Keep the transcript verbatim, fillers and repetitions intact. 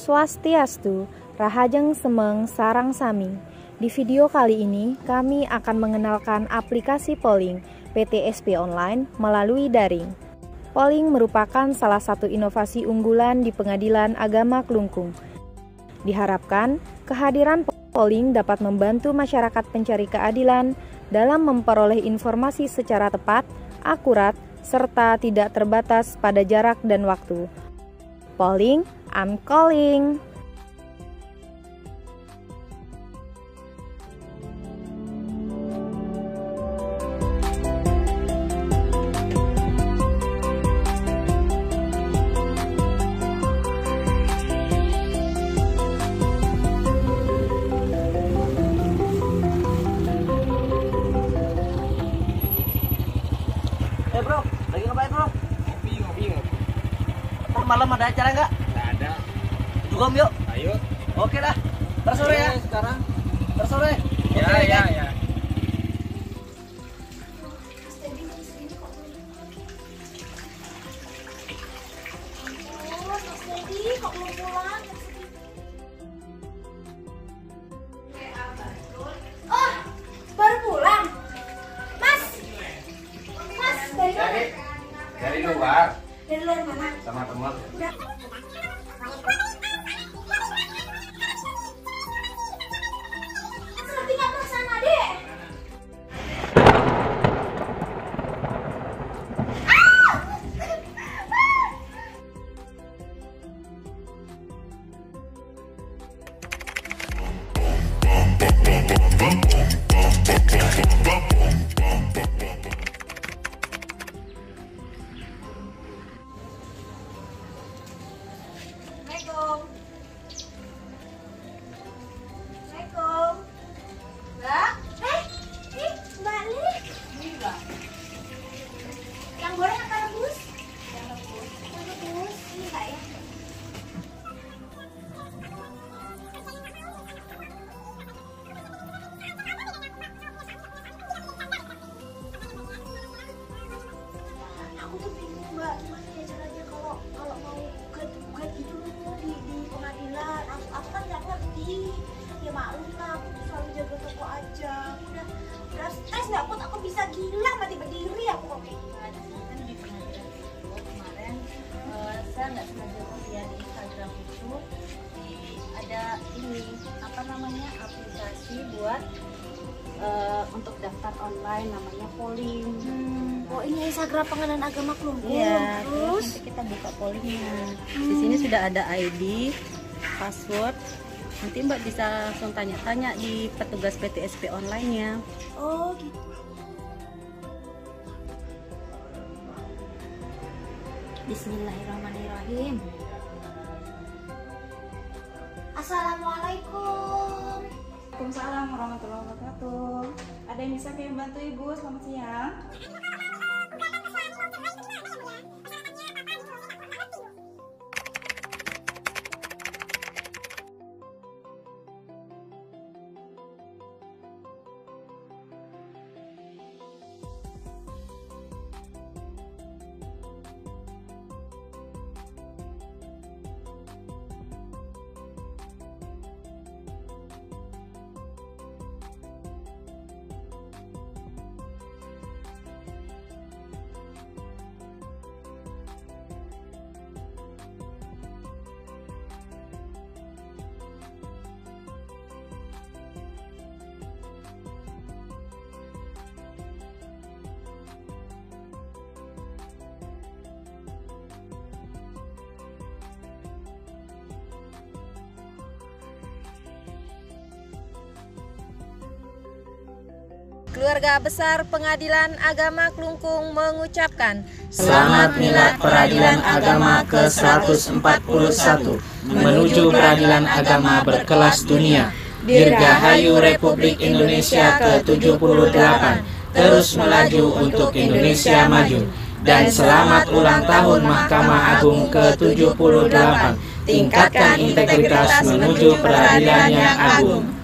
Swastiastu, Rahajeng Semeng Sarang Sami. Di video kali ini, kami akan mengenalkan aplikasi polling P T S P online melalui daring. Polling merupakan salah satu inovasi unggulan di Pengadilan Agama Klungkung. Diharapkan, kehadiran polling dapat membantu masyarakat pencari keadilan dalam memperoleh informasi secara tepat, akurat, serta tidak terbatas pada jarak dan waktu. Polling, I'm calling. Eh bro, lagi ngapain bro? Ngopi, ngopi, ngopi. Ntar malam ada acara nggak? Nggak ada. Dugem yuk. Ayo. Oke dah. Ntar sore ya. Sekarang. Ntar sore. Ya, Oke, ya, ya. Kok belum pulang? Oh, baru pulang. Mas, Mas dari mana? Dari, dari luar Dari luar mana? sama teman. Udah. Tapi nggak ke sana deh. Assalamualaikum. Assalamualaikum. Mbak? Eh, nih, Mbak Li. Mbak. Yang goreng apa rebus? Yang rebus. Yang rebus. Ini Mbak ya. Aku tuh bingung Mbak, gimana ya caranya kalau kalau mau gugat-gugat gitu loh di, di pengadilan. Aku, aku kan nggak ngerti. Ya maklum lah, aku tuh selalu jaga toko aja. Udah, udah stres nggak pun aku bisa gila mati berdiri aku kok kayak gini. Kan di pengadilan itu kemarin eh, saya nggak sengaja lihat di Instagram itu di, ada ini apa namanya aplikasi buat eh, untuk daftar online namanya polling. Hmm, oh ini Instagram Pengadilan Agama Klungkung. Iya, terus Terus, nanti kita buka pollingnya. Di sini sudah ada I D, password. Nanti Mbak bisa langsung tanya-tanya di petugas P T S P online-nya. oh gitu. Bismillahirrahmanirrahim. Assalamualaikum. Waalaikumsalam warahmatullahi wabarakatuh. Ada yang bisa kami bantu Ibu? Selamat siang. Keluarga besar Pengadilan Agama Klungkung mengucapkan Selamat Milad Peradilan Agama ke seratus empat puluh satu menuju peradilan agama berkelas dunia. Dirgahayu Republik Indonesia ke tujuh puluh delapan terus melaju untuk Indonesia maju. Dan selamat ulang tahun Mahkamah Agung ke tujuh puluh delapan. Tingkatkan integritas menuju peradilan yang agung.